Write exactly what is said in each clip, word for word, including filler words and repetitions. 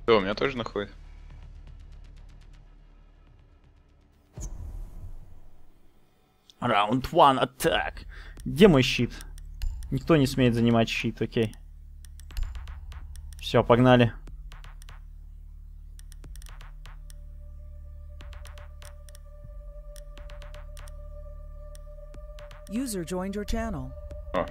Да, у меня тоже находит. Раунд один, атак. Где мой щит? Никто не смеет занимать щит, окей. Все, погнали. User joined your channel. О.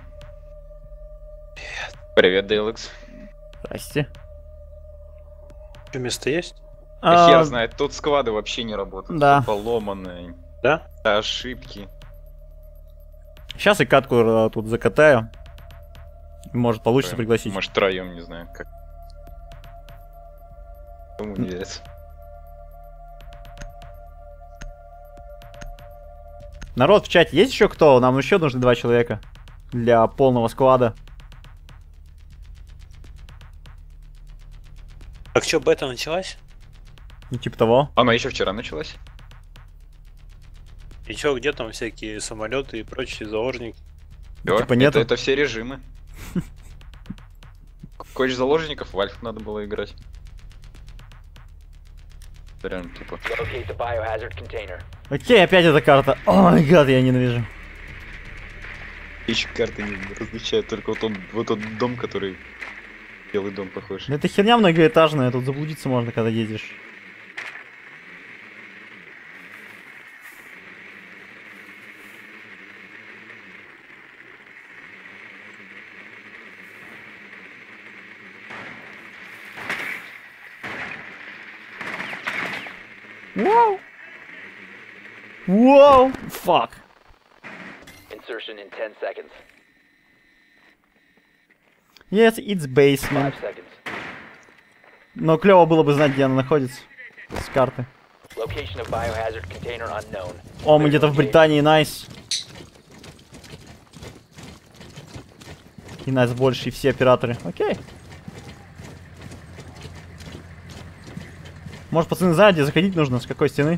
Привет, Дейлекс. Здрасте. Что, место есть? А... Хер А, знает, тут склады вообще не работают. Да. Всё поломанные. Да? Ошибки. Сейчас и катку э, тут закатаю. Может получится Прям, пригласить. Может, троем, не знаю, как. Кому не верится. Народ в чате, есть еще кто? Нам еще нужны два человека для полного склада. Так что, бета началась? Ну, типа того. Она еще вчера началась. И чё, где там всякие самолеты и прочие заложники? Всё, Типа нету. Это, это все режимы. Хочешь заложников, в Альф надо было играть. Прям тупо. Окей, опять эта карта. О май гад, я ненавижу. Еще карты не различают, только вот он, вот тот дом, который белый дом похож. Это херня многоэтажная, тут заблудиться можно, когда едешь. Whoa! Whoa! Fuck! Insertion in ten seconds. Yes, it's basement. five seconds. Но клево было бы знать, где она находится. С карты. Location of biohazard container unknown. О, мы где-то в Британии, найс. И нас больше, и все операторы. Окей. Может, пацаны, знают, где заходить нужно? С какой стены?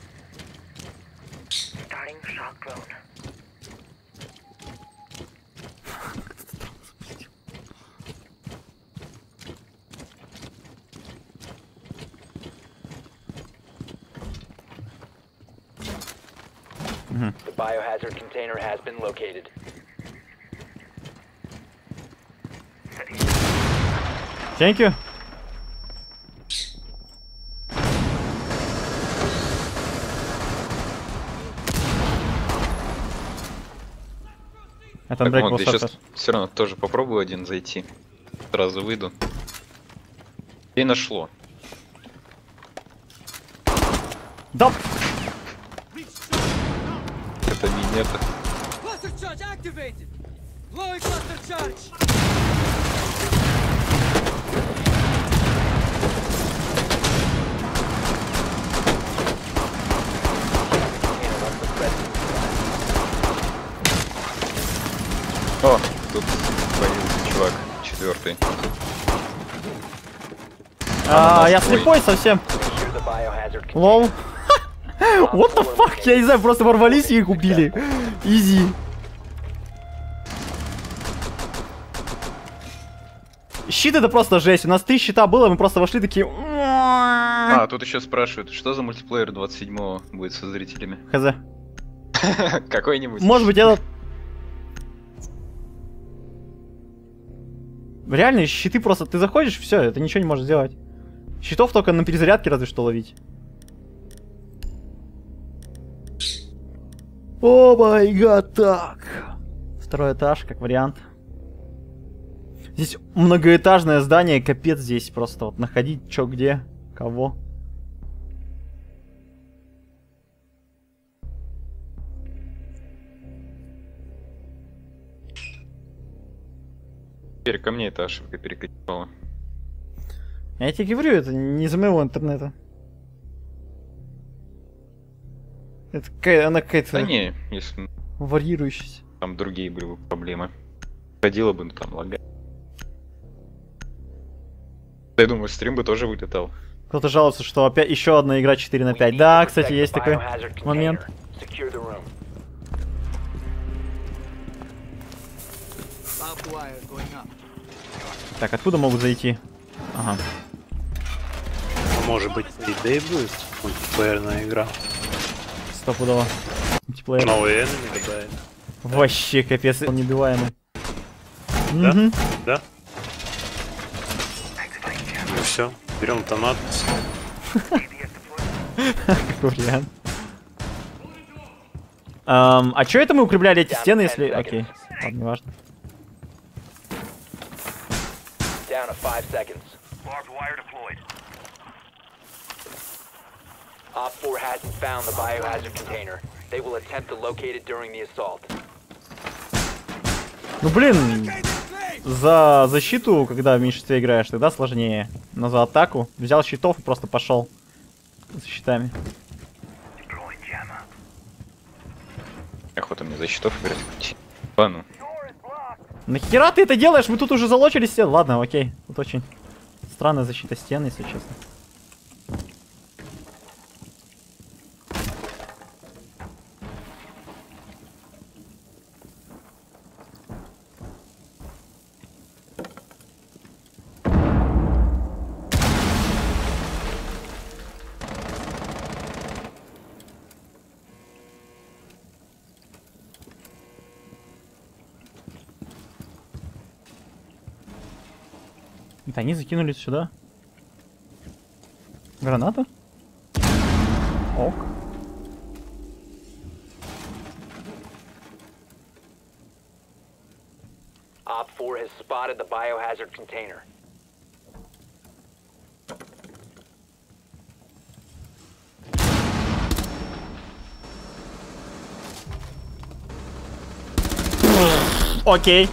The biohazard container has been located. Thank you. Это Так, брейк вот, был я сейчас сорок. все равно тоже попробую один зайти. Сразу выйду. И нашло. Да! Это минета. О, тут появился чувак, четвертый. А, нас я твой. слепой совсем. Secure the biohazard container. Лол. What the fuck? Я не знаю, просто ворвались и их убили. Изи. Щит это просто жесть. У нас три щита было, мы просто вошли такие... А, тут еще спрашивают, что за мультиплеер двадцать седьмого будет со зрителями? Хз. Какой-нибудь. Может быть, этот... Реально, щиты просто... Ты заходишь, все, это ничего не можешь сделать. Щитов только на перезарядке разве что ловить. О май гад, так. Второй этаж, как вариант. Здесь многоэтажное здание, капец здесь просто. Вот находить, чё, где, кого. Теперь ко мне эта ошибка перекочевала. Я тебе говорю, это не из моего интернета. Это какая, она какая-то Да не, если варьирующаяся. там другие были бы проблемы. Ходила бы, ну там лагать. Я думаю, стрим бы тоже вылетал. Кто-то жалуется, что опять еще одна игра четыре на пять. Да, кстати, есть такой момент. Secure the room. Так, откуда могут зайти? Ага. может быть, идея будет мультиплеерная игра. Стопудово. Мультиплеер. Новые энеми добавить. Вообще капец, он небиваемый. Да? Мгм. Да? Ну все, берем томат. Какой вариант. Эм, а чё это мы укрепляли эти стены, если... Окей, ладно, не важно. Down to five seconds. Op four hasn't found the biohazard container. They will attempt to locate it during the assault. Ну блин, за защиту, когда в меньшинстве играешь, тогда сложнее. Но за атаку взял щитов и просто пошел за щитами. Охота мне за щитов играть. Ладно. Нахера ты это делаешь? Мы тут уже залочили стены. Ладно, окей. Тут очень странная защита стен, если честно. Это они закинулись сюда. Граната? Ок. Op four has spotted the biohazard container. Окей.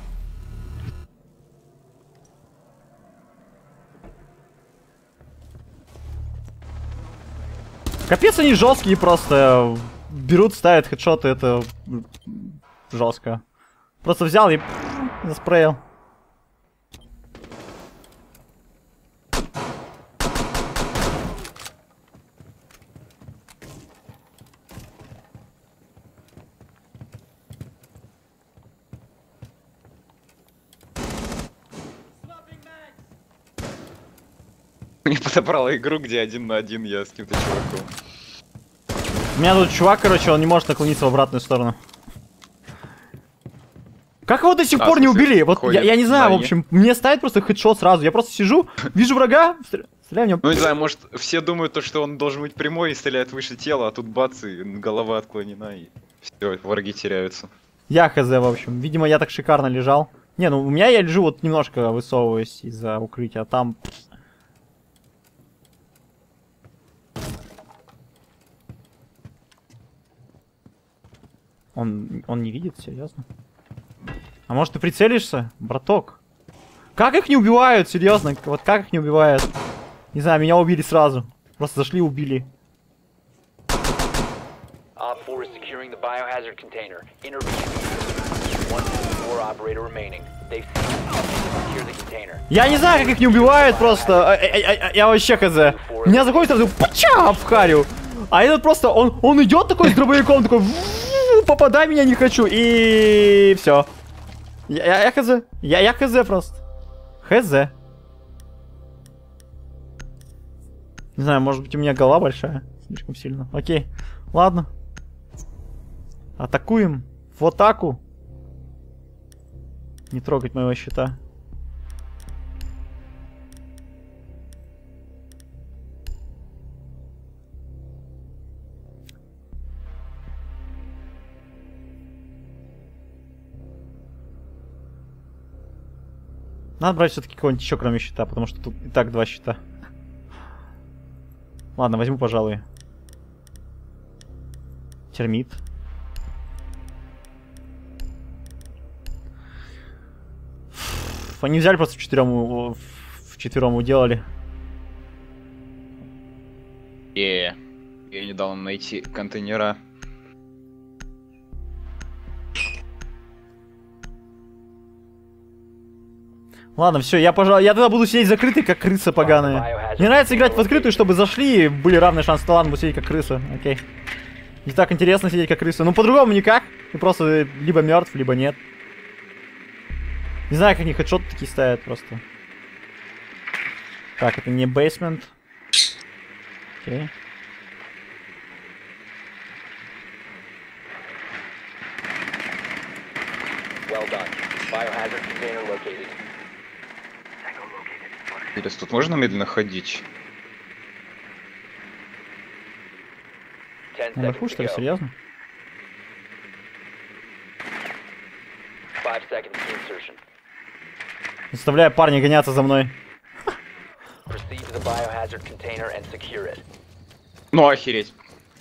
Капец, они жесткие просто. Берут, ставят хедшоты, это жестко. Просто взял и заспрейл. Мне подобрала игру, где один на один я с каким-то чуваком. У меня тут чувак, короче, он не может наклониться в обратную сторону. Как его до сих А, пор не в смысле, убили? Вот я, я не знаю, да, в общем, мне ставит просто хедшот сразу. Я просто сижу, вижу врага, стреляю в него. Ну не знаю, может все думают, то, что он должен быть прямой и стреляет выше тела, а тут бац, и голова отклонена, и все, враги теряются. Я хз, в общем. Видимо, я так шикарно лежал. Не, ну у меня я лежу вот немножко высовываюсь из-за укрытия, а там... Он, он не видит, серьезно? А может ты прицелишься, браток? Как их не убивают, серьезно? Вот как их не убивают? Не знаю, меня убили сразу. Просто зашли и убили. Op four is securing the biohazard container. Intervene. One four operator remaining. They've secured the container. Я не знаю, как их не убивают просто. А, а, а, а, я вообще хз. Меня заходит сразу, пача, в харю. А этот просто, он, он идет такой с дробовиком, такой, попадай, меня не хочу, и все. Я, я, я хз. Я, я хз просто. Хз. Не знаю, может быть у меня голова большая. Слишком сильно. Окей. Ладно. Атакуем. В атаку. Не трогать моего щита. Надо брать все-таки кого-нибудь еще, кроме щита, потому что тут и так два щита. Ладно, возьму, пожалуй. Термит. Они взяли просто вчетвером, вчетвером уделали. Е, я не дал им найти контейнера. Ладно, все, я, пожалуй, я тогда буду сидеть закрытый, как крыса поганая. Мне нравится играть в открытую, чтобы зашли, были равные шансы, ладно, буду сидеть как крыса, окей. Не так интересно сидеть как крыса, ну по-другому никак. Ты просто либо мертв, либо нет. Не знаю, как они хедшоты такие ставят просто. Так, это не бейсмент. Окей. Well done. Biohazard container located. Интересно, тут можно медленно ходить? Ten Наверху, seconds что to ли, go. серьезно? Five seconds to insertion. Заставляю парня гоняться за мной. Proceed to the biohazard container and secure it. Ну охереть.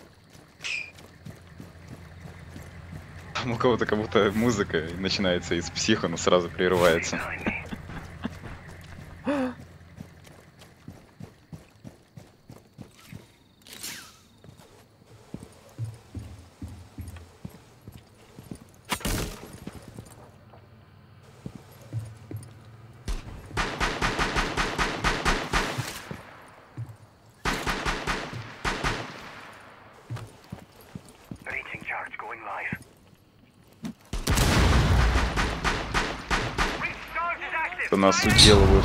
Там у кого-то как будто музыка начинается из психа, но сразу прерывается. Что нас уделывают.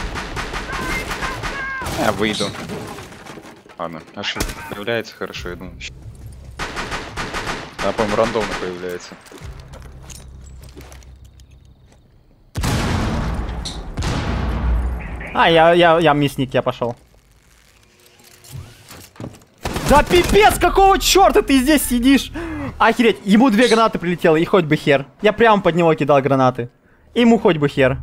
Я выйду. Ладно, ошибка появляется, хорошо, я думаю. Она, по-моему, рандомно появляется. А, я, я, я мясник, я пошел. Да пипец, какого черта ты здесь сидишь? Охереть, ему две гранаты прилетело, и хоть бы хер. Я прямо под него кидал гранаты. Ему хоть бы хер.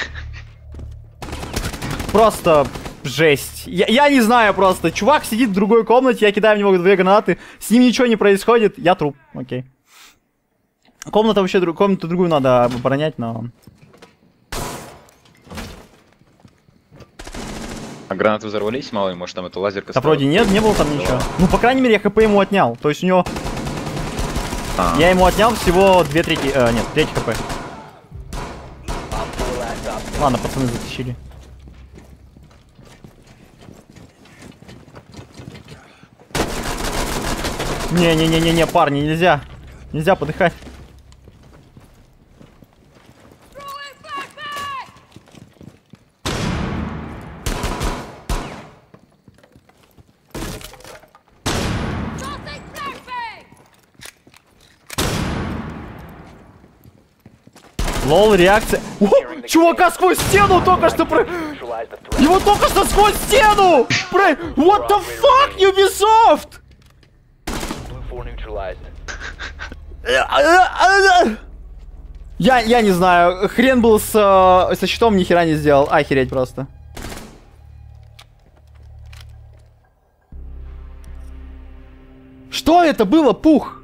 Просто жесть. Я, я не знаю просто. Чувак сидит в другой комнате, я кидаю в него две гранаты, с ним ничего не происходит, я труп. Окей. Комната вообще, друг, комнату другую надо оборонять, но... А гранаты взорвались, мало ли, может там это лазерка. Да вроде нет, не было там ничего. Ну, по крайней мере, я хп ему отнял. То есть у него... А. Я ему отнял всего две трети... Э, нет, треть хп. Ладно, пацаны затащили. Не-не-не-не-не, парни, нельзя. Нельзя подыхать. Лол, реакция. О, чувака сквозь стену только что про... Его только что сквозь стену! Про... What the fuck, Ubisoft? Я, я не знаю, хрен был с, со щитом, ни хера не сделал. Охереть просто. Что это было, пух?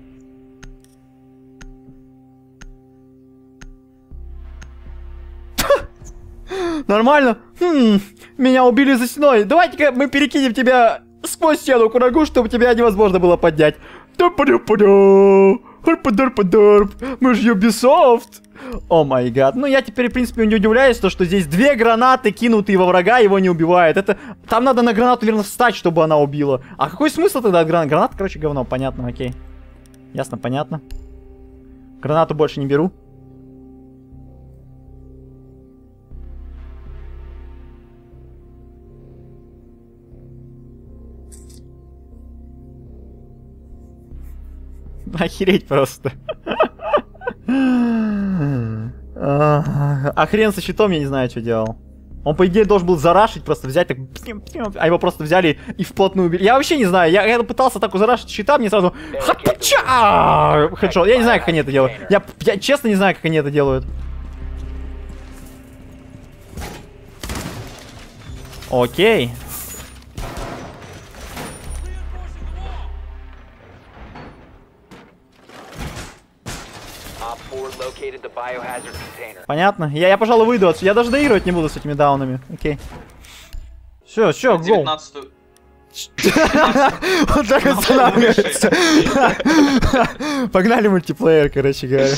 Нормально? Хм, меня убили за стеной. Давайте-ка мы перекинем тебя сквозь стену к врагу, чтобы тебя невозможно было поднять. Мы же Ubisoft. О май гад. Ну я теперь, в принципе, не удивляюсь, то, что здесь две гранаты, кинутые во врага, его не убивает. Это... Там надо на гранату, наверное, встать, чтобы она убила. А какой смысл тогда от гранат? Гранат, короче, говно. Понятно, окей. Ясно, понятно. Гранату больше не беру. Охереть просто. А хрен со щитом, я не знаю, что делал. Он, по идее, должен был зарашить, просто взять так... А его просто взяли и вплотную убили. Я вообще не знаю, я, я пытался так зарашить щита, мне сразу... Хедшот. Я не знаю, как они это делают. Я, я честно не знаю, как они это делают. Окей. Понятно. Я, я, пожалуй, выйду отсюда. Я даже доигрывать не буду с этими даунами. Окей. Все, все, гол. Вот так останавливается. Погнали мультиплеер, короче говоря.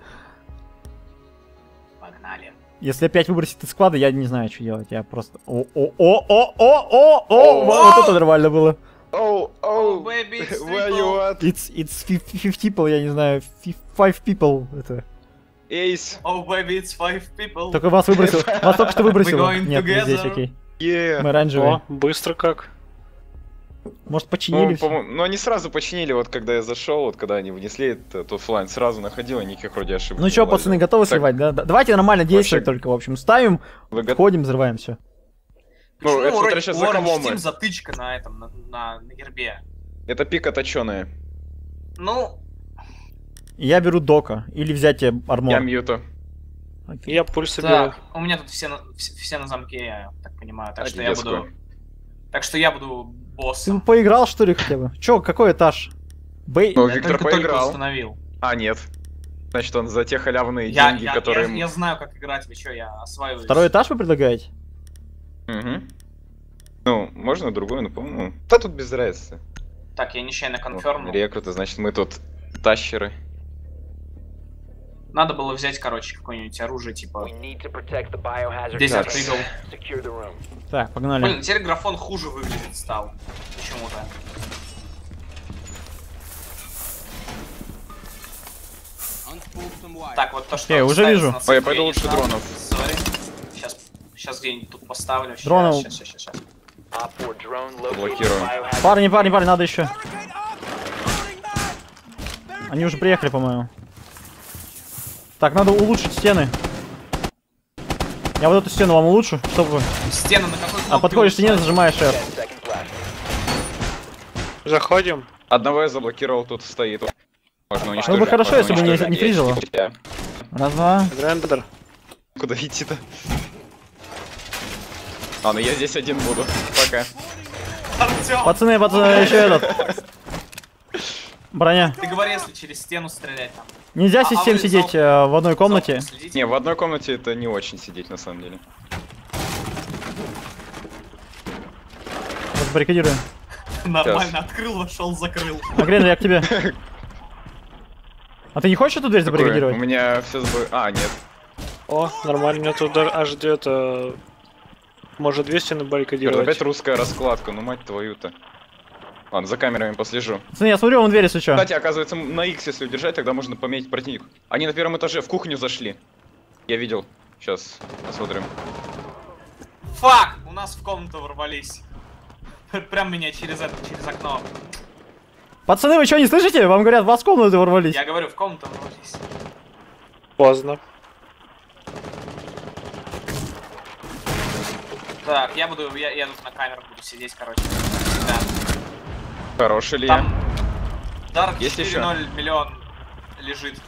Погнали. Если опять выбросить из склада, я не знаю, что делать. Я просто... О-о-о-о-о-о! Вот это нормально было. Oh, oh, baby, it's where you at? It's, it's fifty people, я не знаю. Five people. Это... Ace. Oh baby, it's five people. Только вас выбросил. Вас только что выбросило. going Нет, вы здесь, together. окей. Yeah. Мы оранжевые. О, быстро как. Может, починили Ну, всё? по-моему, ну, они сразу починили, вот когда я зашел, вот когда они внесли это, тот флайн, сразу находил, и никаких вроде ошибок. Ну не что, вылазило. пацаны, готовы Так, сливать, да? Да- Давайте нормально действовать Вообще- только, в общем. Ставим, вы го- входим, взрываем все. Ну, Почему это у смотря Ро- сейчас у за Orange кого мы. Team затычка на этом, на, на, на гербе? Это пика точеная. Ну, Я беру дока. Или взять тебе армор. Я мьюта. Окей. Я пульсы беру. так, у меня тут все на, все, все на замке, я так понимаю, так что я Одесскую. буду... Так что я буду Ты боссом. поиграл, что ли, хотя бы? Чё, какой этаж? Бей... Ну, Я Виктор только, только поиграл. установил. А, нет. Значит, он за те халявные Я, деньги, я, которые... я, я знаю, как играть, вы чё, я осваиваюсь. Второй этаж вы предлагаете? Мгм. Ну, можно другой, но, по-моему... Да тут без разницы. Так, я нечаянно Вот, конфермнул. Рекруты, значит, мы тут тащеры. Надо было взять, короче, какое-нибудь оружие, типа... We need to protect the biohazard Здесь Так. отпрыгал. Secure the room. Так, погнали. Блин, теперь графон хуже выглядит стал. Почему-то. Так, вот то, что... Я уже ставится вижу. на Ой, я цепи, пойду не лучше знал. дронов. Sorry. Сейчас, сейчас где-нибудь тут поставлю. Щас, Дронов- Сейчас, сейчас, сейчас. Op four drone located Блокирую. biohazard. Парни, парни, парни, надо еще. Они уже приехали, по-моему. Так, надо улучшить стены. Я вот эту стену вам улучшу, чтобы... Стены на какой кнопке А подходишь к стене, улучшать? зажимаешь R. Ten seconds left. Заходим. Одного я заблокировал, тут стоит. Можно Было уничтожить. бы хорошо, можно если бы не, уничтожить. не фризило. Я- Раз, два. Рендер. Куда идти-то? А, ну я здесь один буду. Пока. Артём, Пацаны, пацаны, еще этот. Броня. ты говори, если через стену стрелять там. Нельзя А- здесь а всем вы сидеть за- э, в одной комнате. За окном следите. Не, в одной комнате это не очень сидеть, на самом деле. Баррикадирую. Нормально, открыл, вошел, закрыл. Агрен, я к тебе. А ты не хочешь эту дверь Такое, забаррикадировать? У меня все сбо... А, нет. О, нормально, меня тут даже аж где-то... Может две стены Черт, баррикадировать. опять русская раскладка, ну мать твою-то. Ладно, за камерами послежу. Пацаны, я смотрю, вон дверь, если что. Кстати, оказывается, на X, если удержать, тогда можно пометить противник. Они на первом этаже в кухню зашли. Я видел. Сейчас посмотрим. Фак! У нас в комнату ворвались. Прям меня через это, через окно. Пацаны, вы что, не слышите? Вам говорят, в вас комнаты ворвались. Я говорю, в комнату ворвались. Поздно. Так, я буду, я, я тут на камерах буду сидеть, короче. Да. Хороший ли я? Там Дарк Есть четыре ноль миллион лежит.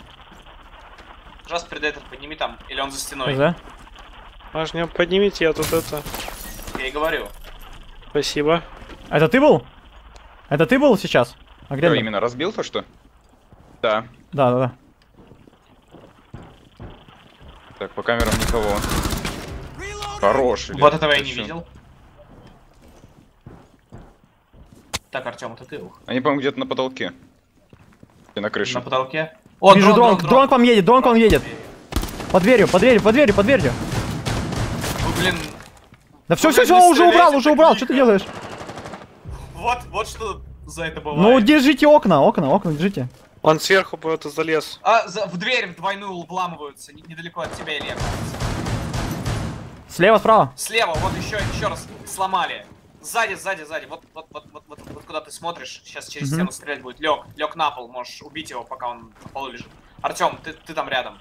Just Predator, подними там, или он за стеной. Да? Аж не поднимите, я тут это... Я и говорю. Спасибо. Это ты был? Это ты был сейчас? Кто Агрен? именно разбил то, что? Да. Да, да, да. Так, по камерам никого. Хороший. Вот ли? этого я Ты не чё? видел. Так, Артем, это ты ух. Они, по-моему, где-то на потолке. И на крыше. На потолке. О, Вижу дрон, дрон, дрон к вам едет, дрон к вам едет. Под дверью, под дверью, под дверью, под дверью. Ну, блин, Да все, Ну, все, блин, все, не уже стреляйте убрал, уже так убрал, дико. что ты делаешь? вот, вот что за это бывает. Ну, держите окна, окна, окна, держите. Он сверху куда-то залез. А, за, в дверь в двойную вламываются, не- недалеко от тебя, Илья. кажется. Слева, справа. Слева, вот еще, еще раз сломали. Сзади, сзади, сзади. Вот, вот, вот, вот, вот, вот куда ты смотришь, сейчас через Мгм. стену стрелять будет. Лег, лег на пол, можешь убить его, пока он на полу лежит. Артем, ты, ты там рядом.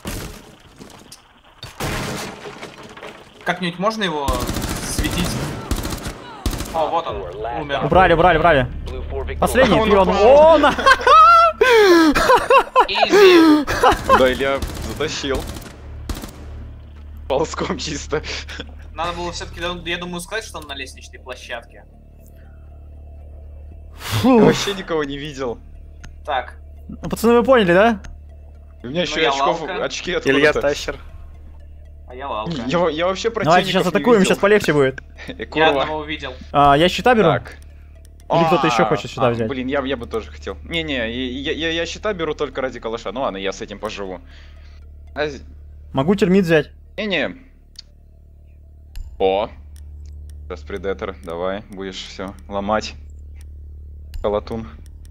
Как-нибудь можно его светить? О, вот он, умер. Убрали, убрали, убрали. Blue four victorious. Последний, Он вперед. упал. О, на! Изи. Да, Илья затащил. Ползком чисто. Надо было все-таки, я думаю, сказать, что он на лестничной площадке. Я Фу. вообще никого не видел. Так, Ну, пацаны, вы поняли, да? У меня еще я очков, лалка. очки Илья откуда-то. Тащер. а я лалка. Я, я вообще противников Давайте сейчас не атакуем, видел. сейчас полегче будет. Э, Я Курва. одного увидел. А, я щита беру. Так. Или кто-то еще А, хочет сюда а, взять? Блин, я, я бы тоже хотел. Не-не, я, я, я щита беру только ради калаша. Ну ладно, я с этим поживу. А з- Могу термит взять. Не-не. О. Сейчас Предатор, давай, будешь все ломать. Колотун.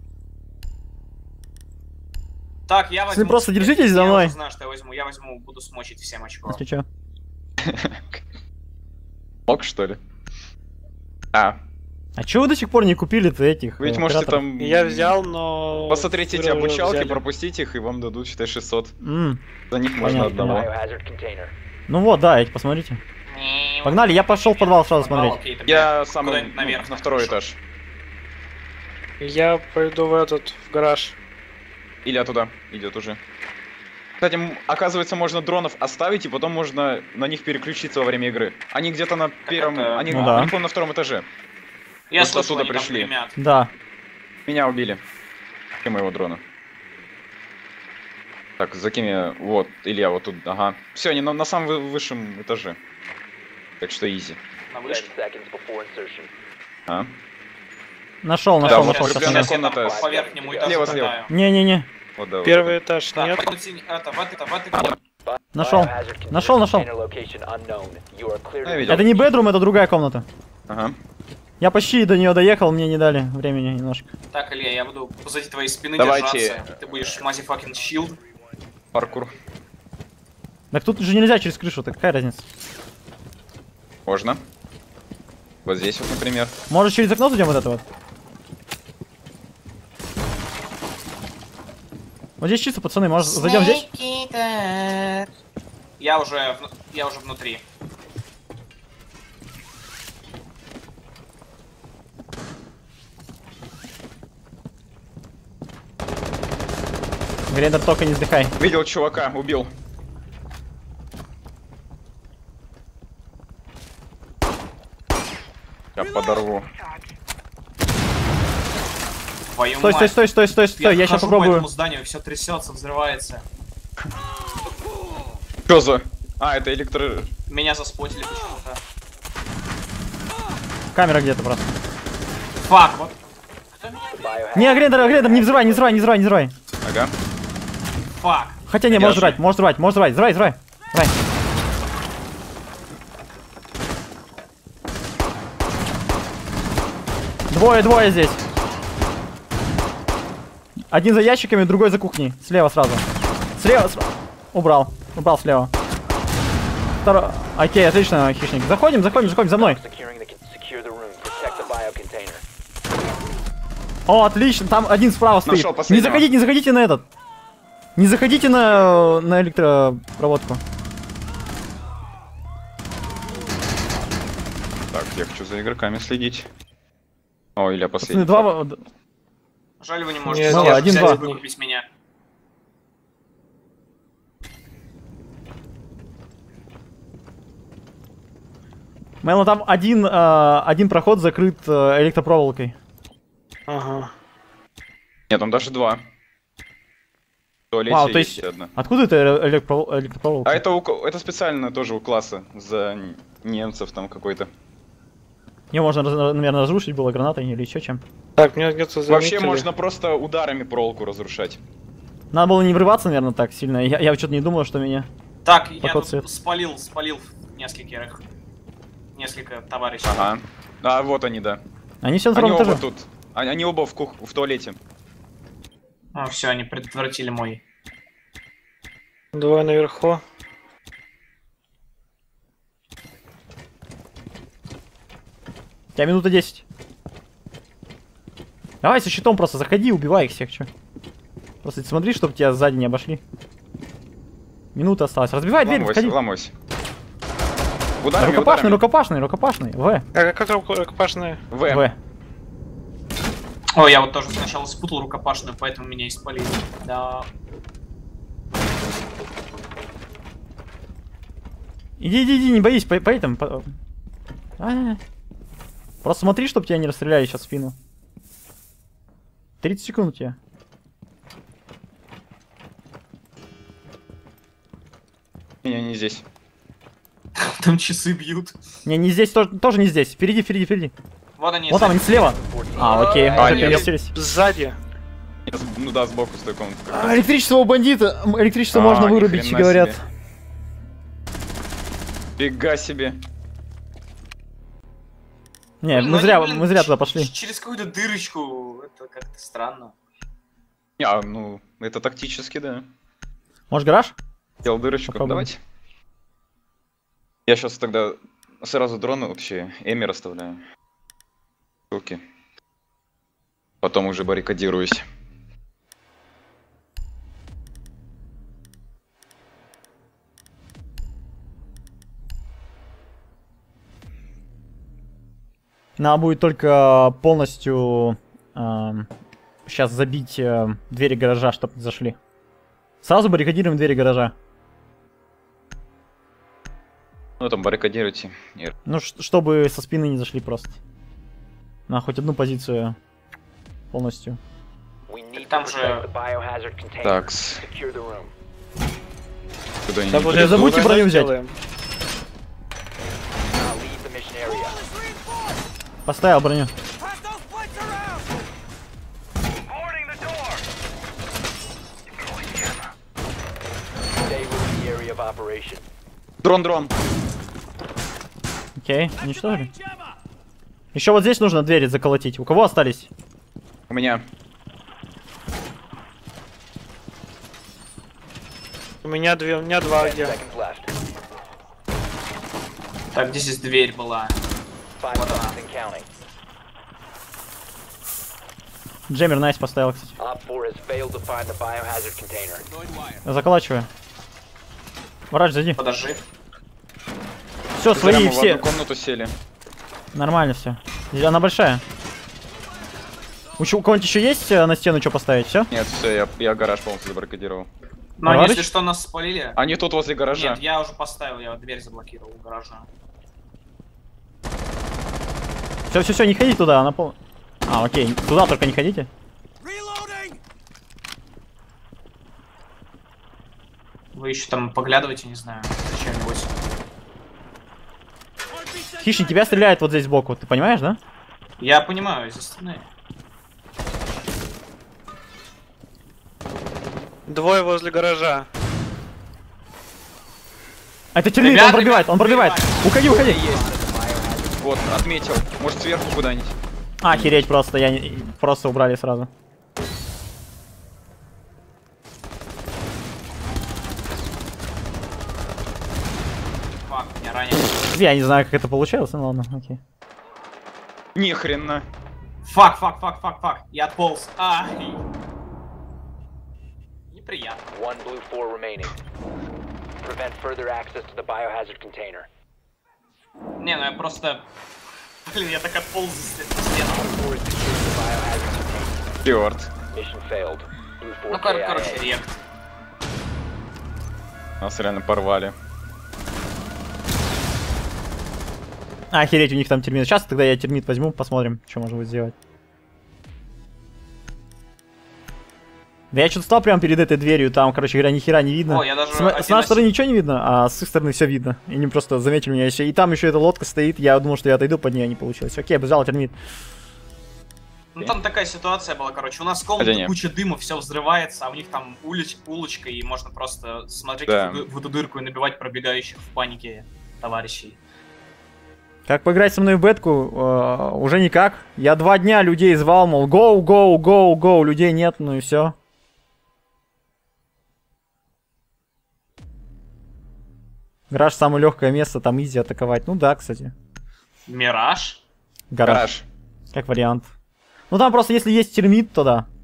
Так, я возьму. просто теперь- держитесь за я мной. уже знаю, что я возьму. Я возьму, буду смочить всем очко. Если что. Мог, что ли? А. А чё вы до сих пор не купили-то этих? Вы ведь э, можете операторов? там... Я взял, но... Посмотреть эти вы уже обучалки, взяли. пропустить их, и вам дадут, считай, шестьсот. М, За них можно Понятно. одного. Biohazard container. Ну вот, да, эти, посмотрите. Погнали, я пошел в подвал сразу Подвал, смотреть. окей, тогда Я сам куда-нибудь наверх на второй пошел. этаж. Я пойду в этот, в гараж. Илья туда идет уже. Кстати, м, оказывается, можно дронов оставить, и потом можно на них переключиться во время игры. Они где-то на первом... это- Они, Ну да. они, по-моему, на втором этаже. Я Просто слышал, оттуда они там пришли. гремят. Да. Меня убили. И моего дрона. Так, закинь я... Вот, Илья вот тут, ага. Все, они на, на самом вы- высшем этаже. Так что изи. На Ten вышке. seconds before insertion. А? Нашел, Да, нашел, вот нашел. сейчас сейчас я нашел. комната там с- по верхнему этажу Слева, слева. катаю. Не-не-не. Вот, да, вот Первый это. этаж Так, нет. пойду синий- это, в это, в это. Нашел. Biohazard container Нашел, нашел. location unknown. You are clear Я to видел. Это не бедрум, это другая комната. Ага. Я почти до нее доехал, мне не дали времени немножко. Так, Илья, я буду позади твоей спины Давайте. держаться. Ты будешь motherfucking shield. Паркур. Так тут же нельзя через крышу, так какая разница? Можно. Вот здесь вот, например. Может через окно зайдем вот это вот? Вот здесь чисто, пацаны, может зайдем здесь? Я уже, вну- я уже внутри. Грендер, только не вздыхай. Видел чувака, убил. Я подорву. Твою Стой, мать. стой, стой, стой, стой, стой, я сейчас хожу по попробую. этому зданию, все трясется, взрывается. Что за? А, это электро... Меня заспотили почему-то. Камера где-то просто. Фак, вот. biohazard. Не, Грендер, Грендер, не взрывай, не взрывай, не взрывай, не взрывай. Ага. Фак. Хотя не, Я может же- взрывать, может взрывать, может взрывать, взрывай, взрывай. Взрывай. Двое, двое здесь. Один за ящиками, другой за кухней. Слева сразу. Слева, сра- Убрал. Убрал слева. Второй. Окей, отлично, хищник. Заходим, заходим, заходим за мной. Securing the, secure the room. Protect the biocontainer. О, отлично, там один справа стоит. Нашел Не последнего. заходите, не заходите на этот. Не заходите на, на электропроводку. Так, я хочу за игроками следить. О, Илья Пацаны, последний. два... Жаль, вы не можете Нет, взять- мало, один, взять два. и выкупить меня. Мэлон, там один, э, один проход закрыт э, электропроволокой. Ага. Нет, там даже два. В туалете Вау, то есть есть- одна. Откуда это электро- электропроволока? А это, у ко- это специально тоже у класса. За н- немцев там какой-то. Ее можно, раз- наверное, разрушить было гранатой или еще чем. Так, меня где-то заметили. Вообще можно просто ударами проволоку разрушать. Надо было не врываться, наверное, так сильно. Я, я что-то не думал, что меня... Так, я Поход тут свет. спалил, спалил нескольких. Несколько товарищей. Ага. А, вот они, да. Они все на Они втором оба этаже. тут. Они, они оба в, кух... в туалете. Ну все, они предотвратили мой. Двое наверху. У тебя минута десять. Давай со щитом просто заходи, убивай их всех, чё. Просто смотри, чтобы тебя сзади не обошли. Минута осталась. Разбивай дверь, Ломось, заходи. ломось. Ударами, Рукопашный, ударами. рукопашный, рукопашный. В. А как руку- рукопашная? В. В. О, я вот тоже сначала спутал рукопашную, поэтому меня и спалили. Да. Иди, иди, иди, не боись, по, по этому. по- А. Просто смотри, чтобы тебя не расстреляли сейчас в спину. тридцать секунд у тебя. Не, не здесь. Там часы бьют. Не, не здесь, тоже, тоже не здесь. Впереди, впереди, впереди. Вот они. Вот там, они слева. А, окей, А, уже нет. переместились. Сзади. Я с- Ну да, сбоку с той комнаты. как А, раз. электричество у бандита. М, Электричество А, можно ни вырубить, хрена говорят. себе. Фига себе. Не, Блин, мы ну они, зря, блин, мы зря ч- туда пошли. ч- Через какую-то дырочку. Это как-то странно. Не, а, ну, это тактически, да. Может, гараж? Делал дырочку. Попробуем. Давайте. Я сейчас тогда сразу дрона, вообще, Эми расставляю. Ссылки. Потом уже баррикадируюсь. Надо будет только полностью эм, сейчас забить э, двери гаража, чтобы не зашли. Сразу баррикадируем двери гаража. Ну там баррикадируйте. Нет. Ну, ш- чтобы со спины не зашли просто. На хоть одну позицию полностью. We need to Там же- protect the biohazard container. Такс. Secure the room. Куда Да, не вот Не эту забудьте войну броню взять. сделаем. Now leave the mission area. Поставил броню. Stay within the area of operation. Дрон, дрон. Окей, уничтожили. Еще вот здесь нужно двери заколотить. У кого остались? У меня. У меня две, у меня два Ten где. seconds left. Так, где здесь дверь была? Five Вот она. seconds and counting. Джеммер найс поставил, кстати. Op four has failed to find the biohazard container. Заколачиваю. Врач, зайди. Подожди. Все, Зря свои мы в все. одну комнату сели. Нормально все. Она большая. У, чё- у кого-нибудь еще есть э, на стену что поставить? Все? Нет, все, я, я гараж полностью забаррикадировал. Но Товарищ? если что, нас спалили. Они тут возле гаража. Нет, я уже поставил, я вот дверь заблокировал у гаража. Все, все, все, не ходите туда, она пол. А, окей, туда только не ходите. Вы еще там поглядываете, не знаю, зачем-нибудь. Хищник, тебя стреляет вот здесь сбоку, ты понимаешь, да? Я понимаю, из-за стены. Двое возле гаража. А это термит, Ребят, он пробивает, он ребят, пробивает. Уходи, уходи. Вот, отметил. Может сверху куда-нибудь. Охереть просто, я не... просто убрали сразу. Фак, меня ранили. Я не знаю, как это получилось, ну ладно, окей. Ни хрена. Фак, фак, фак, фак, фак. Я отполз. Ай. Неприятно. One blue four remaining. Prevent further access to the biohazard container. Не, ну я просто... Блин, я так отполз за стену. Op four has secured the biohazard container. Черт. Mission failed. Blue four Ну, кор K I A. короче, рект. Нас реально порвали. Охереть, у них там термит. Сейчас тогда я термит возьму, посмотрим, что можно будет сделать. Да я что-то стал прямо перед этой дверью, там, короче говоря, ни хера не видно. О, я даже с, мо- один с нашей на стороны се- ничего не видно, а с их стороны все видно. И они просто заметили меня еще. И там еще эта лодка стоит, я думал, что я отойду под нее, не получилось. Окей, обязал термит. Ну там такая ситуация была, короче. У нас в Хотя комнате не. куча дыма, все взрывается, а у них там улич, улочка, и можно просто смотреть Да. в, эту, в эту дырку и набивать пробегающих в панике товарищей. Как поиграть со мной в бетку? Э, уже никак. Я два дня людей звал, мол, go, go, go, go, людей нет, ну и все. Гараж самое легкое место, там изи атаковать. Ну да, кстати. Мираж? Гараж. Гараж. Как вариант. Ну там просто если есть термит, то да.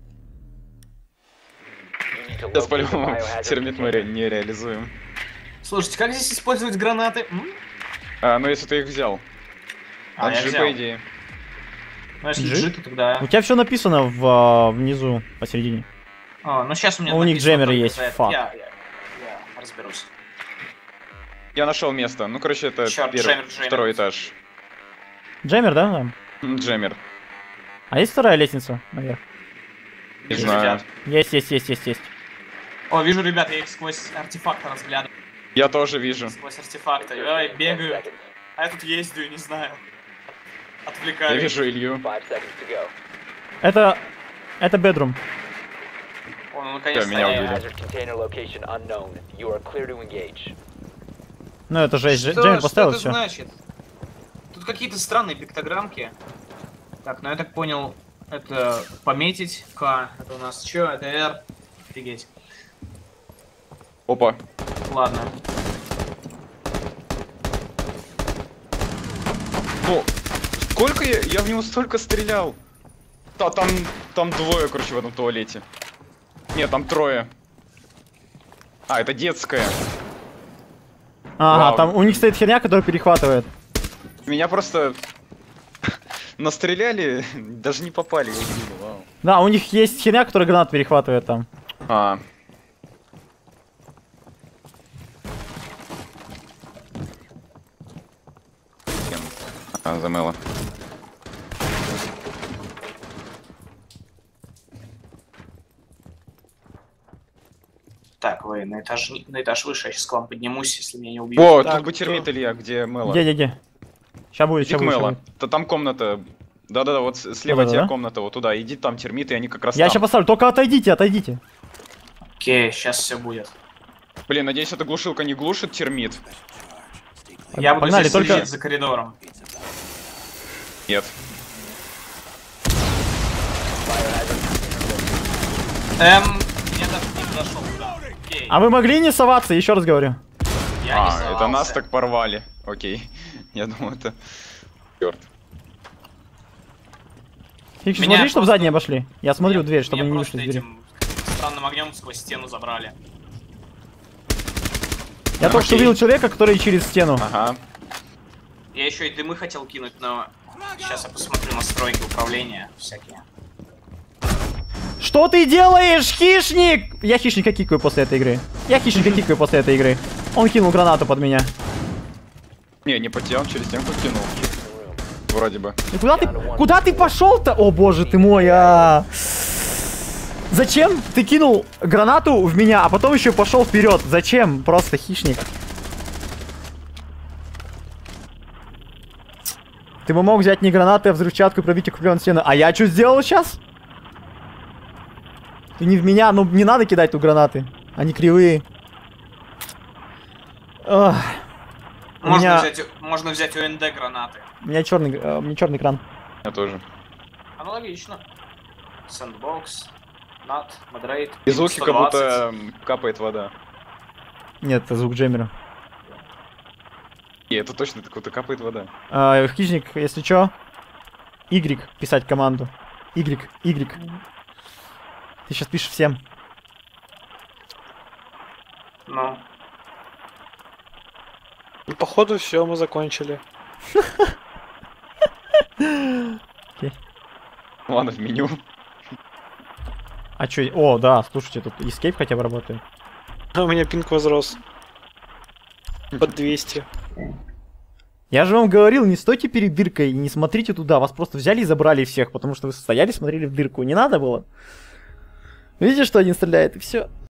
You need to Сейчас locate the по-любому biohazard термит мы container. ре- не реализуем. Слушайте, как здесь использовать гранаты? М? А, ну если ты их взял. А, От я G, взял. по идее. Ну если Джи? джи, то тогда... У тебя все написано в, а, внизу, посередине. А, ну сейчас у меня У них написано джеммеры только есть, за это. фак. Я, я, я разберусь. Я нашел место. Ну, короче, это Чёрт, первый, джеммер, джеммер. второй этаж. Джеммер, да? Там? М, Джеммер. А есть вторая лестница наверх? Не Вижу знаю. ребят. Есть, есть, есть, есть, есть. О, вижу ребят, я их сквозь артефакты разглядываю. Я тоже вижу. Сквозь артефакты. Ой, Ten бегаю. seconds. А я тут ездию, не знаю. Я Отвлекаю. вижу Илью. Five seconds to go. Это... Это бедрум. О, ну наконец-то меня я- убили. Biohazard container location unknown. You are clear to engage. Ну это жесть, Что, Джеммер что поставил это все. значит? Тут какие-то странные пиктограммки. Так, ну я так понял, это пометить. К. Это у нас что? Это R. Офигеть. Опа. Ладно. Ну, Сколько я? Я в него столько стрелял. Да, там, там двое, короче, в этом туалете. Нет, там трое. А, это детская. Ага, Вау. там у них стоит херня, которая перехватывает. Меня просто настреляли, даже не попали. Я увидел, вау. Да, у них есть херня, которая гранат перехватывает там. А. А, замыло. Так, вы на этаж, на этаж выше, я сейчас к вам поднимусь, если меня не убьют. О, Так, тут бы термит, кто? Илья, где Мэла? Где-где-где? Сейчас будет, Иди сейчас к будет. ща Мэла. будет. Да там комната. Да-да-да, вот с- слева от Да-да-да. тебя комната, вот туда. Иди, там термиты, они как раз Я там. сейчас поставлю, только отойдите, отойдите. Окей, сейчас все будет. Блин, надеюсь, эта глушилка не глушит термит. Я буду Погнали, здесь только- следить за коридором. Нет. Эм, я даже не подошел туда. Окей. А вы могли не соваться, еще раз говорю. Я не А, совался. это нас так порвали. Окей. Я думал, это... Черт. Фикси, Меня смотри, чтобы просто- задние обошли. Я смотрю Меня- дверь, чтобы меня они не просто вышли из двери. этим странным огнем сквозь стену забрали. Я только что окей. увидел человека, который через стену. Ага. Я еще и дымы хотел кинуть, но сейчас я посмотрю настройки управления всякие. Что ты делаешь, хищник? Я хищника кикаю после этой игры. Я хищника кикаю после этой игры. Он кинул гранату под меня. Не, не потел, через стенку кинул. Вроде бы. Ну куда ты, куда ты пошел-то? О боже ты мой, а... Зачем ты кинул гранату в меня, а потом еще пошел вперед? Зачем? Просто хищник. Ты бы мог взять не гранаты, а взрывчатку и пробить укрепленную стену. А я что сделал сейчас? Ты не в меня, ну не надо кидать тут гранаты. Они кривые. Ох. У Можно, меня, взять, можно взять у эн дэ гранаты. у меня черный, э, у меня черный экран. Я тоже. Аналогично. Сэндбокс, нат, модерейт. И звуки как сто двадцать. будто м, капает вода. Нет, это звук джеммера. И это точно как будто капает вода. А, хищник, если чё, Y писать команду. Y, Y. Ты сейчас пишешь всем. Ну, Ну, походу, все, мы закончили. Ладно, в меню. А чё? О, да, слушайте, тут Escape хотя бы работает. А у меня пинг возрос. Под двести. Я же вам говорил, не стойте перед дыркой и не смотрите туда. Вас просто взяли и забрали всех, потому что вы стояли, смотрели в дырку. Не надо было. Видите, что один стреляет, и все.